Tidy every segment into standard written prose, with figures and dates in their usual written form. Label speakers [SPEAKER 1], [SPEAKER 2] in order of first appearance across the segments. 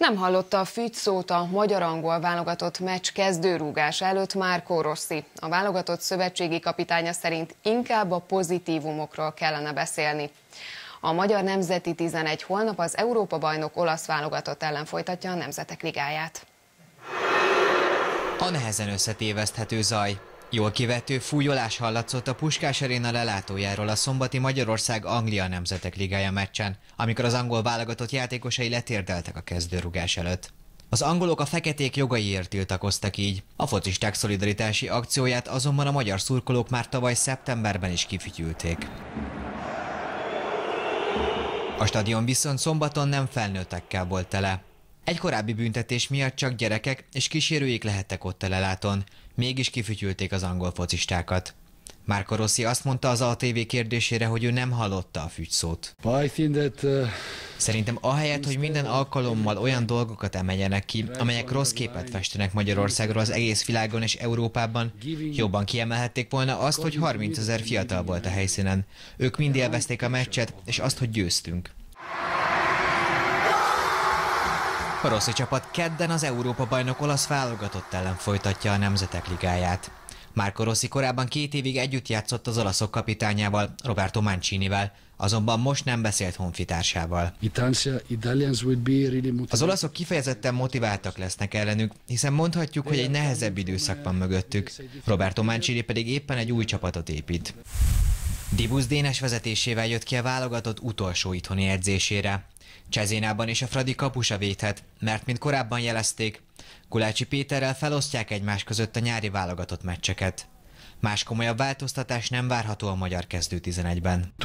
[SPEAKER 1] Nem hallotta a fügy szót a magyar-angol válogatott meccs kezdőrúgása előtt Marco Rossi. A válogatott szövetségi kapitánya szerint inkább a pozitívumokról kellene beszélni. A magyar nemzeti 11 holnap az Európa-bajnok olasz válogatott ellen folytatja a Nemzetek Ligáját.
[SPEAKER 2] A nehezen összetéveszthető zaj. Jól kivető fújolás hallatszott a Puskás Aréna lelátójáról a szombati Magyarország-Anglia Nemzetek Ligája meccsen, amikor az angol válogatott játékosai letérdeltek a kezdőrugás előtt. Az angolok a feketék jogaiért tiltakoztak így. A focisták szolidaritási akcióját azonban a magyar szurkolók már tavaly szeptemberben is kifütyülték. A stadion viszont szombaton nem felnőttekkel volt tele. Egy korábbi büntetés miatt csak gyerekek és kísérőik lehettek ott a lelátón, mégis kifütyülték az angol focistákat. Marco Rossi azt mondta az ATV kérdésére, hogy ő nem hallotta a fügyszót. Szerintem ahelyett, hogy minden alkalommal olyan dolgokat emeljenek ki, amelyek rossz képet festenek Magyarországról az egész világon és Európában, jobban kiemelhették volna azt, hogy 30 000 fiatal volt a helyszínen. Ők mind élvezték a meccset, és azt, hogy győztünk. A Rossi csapat kedden az Európa-bajnok olasz válogatott ellen folytatja a Nemzetek Ligáját. Marco Rossi korábban 2 évig együtt játszott az olaszok kapitányával, Roberto Mancinivel, azonban most nem beszélt honfitársával. Az olaszok kifejezetten motiváltak lesznek ellenük, hiszen mondhatjuk, hogy egy nehezebb időszak van mögöttük. Roberto Mancini pedig éppen egy új csapatot épít. Dibusz Dénes vezetésével jött ki a válogatott utolsó itthoni edzésére. Cezénában és a Fradi kapusa védhet, mert mint korábban jelezték, Gulácsi Péterrel felosztják egymás között a nyári válogatott meccseket. Más komolyabb változtatás nem várható a magyar kezdő 11-ben.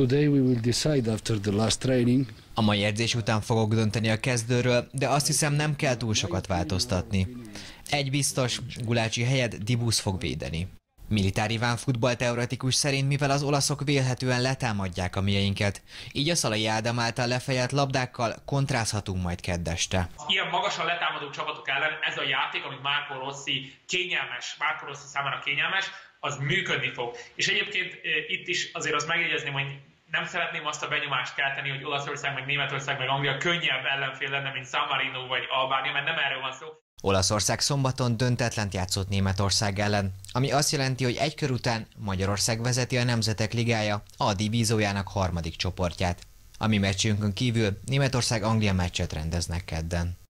[SPEAKER 2] A mai edzés után fogok dönteni a kezdőről, de azt hiszem, nem kell túl sokat változtatni. Egy biztos, Gulácsi helyett Dibusz fog védeni. Militár Iván futballteoretikus szerint, mivel az olaszok vélhetően letámadják a mieinket, így a Szalai Ádám által lefejelt labdákkal kontrázhatunk majd kedd este.
[SPEAKER 3] Ilyen magasan letámadó csapatok ellen ez a játék, amit Marco Rossi számára kényelmes, az működni fog. És egyébként itt is azért azt megjegyezném, hogy nem szeretném azt a benyomást kelteni, hogy Olaszország, meg Németország, meg Anglia könnyebb ellenfél lenne, mint San Marino vagy Albánia, mert nem erről van szó.
[SPEAKER 2] Olaszország szombaton döntetlent játszott Németország ellen, ami azt jelenti, hogy egy kör után Magyarország vezeti a Nemzetek Ligája A divíziójának 3. csoportját. A mi meccsünkön kívül Németország-Anglia meccset rendeznek kedden.